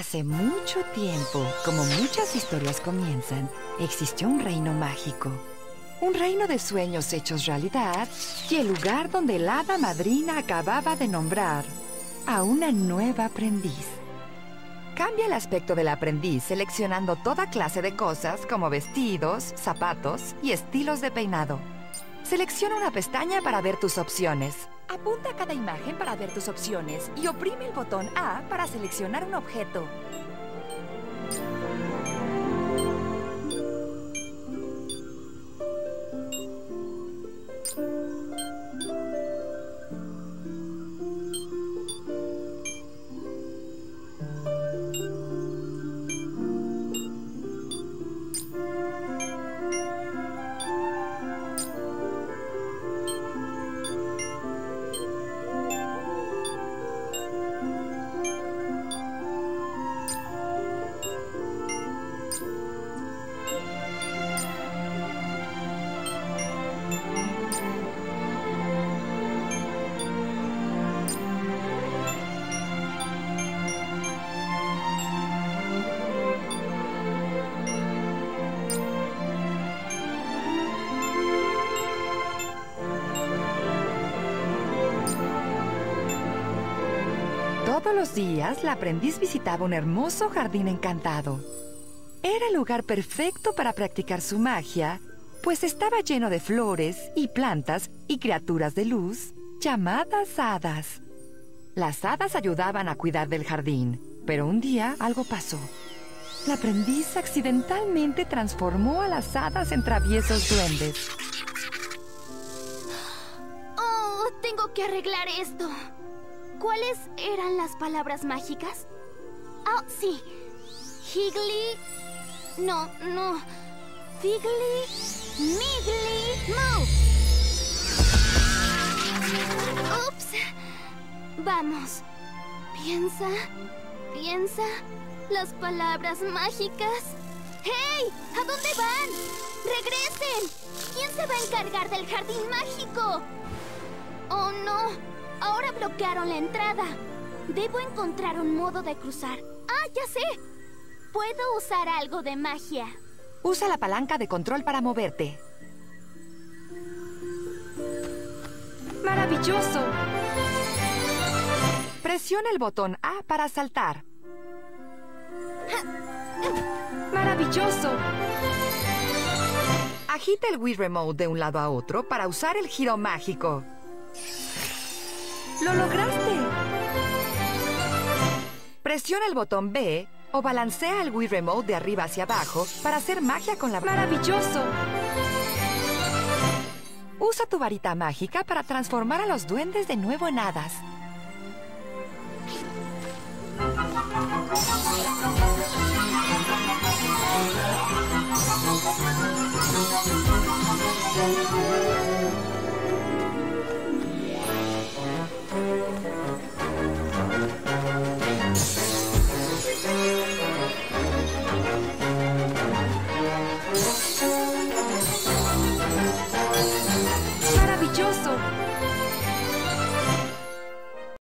Hace mucho tiempo, como muchas historias comienzan, existió un reino mágico. Un reino de sueños hechos realidad y el lugar donde la hada madrina acababa de nombrar a una nueva aprendiz. Cambia el aspecto del aprendiz seleccionando toda clase de cosas como vestidos, zapatos y estilos de peinado. Selecciona una pestaña para ver tus opciones. Apunta a cada imagen para ver tus opciones y oprime el botón A para seleccionar un objeto. Todos los días, la aprendiz visitaba un hermoso jardín encantado. Era el lugar perfecto para practicar su magia, pues estaba lleno de flores y plantas y criaturas de luz llamadas hadas. Las hadas ayudaban a cuidar del jardín, pero un día algo pasó. La aprendiz accidentalmente transformó a las hadas en traviesos duendes. ¡Oh! Tengo que arreglar esto. ¿Cuáles eran las palabras mágicas? Oh, sí. Higgly... No. Figgly... Miggly... Moo. Ups. Vamos. Piensa... Las palabras mágicas. ¡Hey! ¿A dónde van? ¡Regresen! ¿Quién se va a encargar del jardín mágico? ¡Oh, no! Ahora bloquearon la entrada. Debo encontrar un modo de cruzar. ¡Ah, ya sé! Puedo usar algo de magia. Usa la palanca de control para moverte. ¡Maravilloso! Presiona el botón A para saltar. ¡Maravilloso! Agita el Wii Remote de un lado a otro para usar el giro mágico. ¡Lo lograste! Presiona el botón B o balancea el Wii Remote de arriba hacia abajo para hacer magia con la... ¡Maravilloso! Usa tu varita mágica para transformar a los duendes de nuevo en hadas. ¡Maravilloso!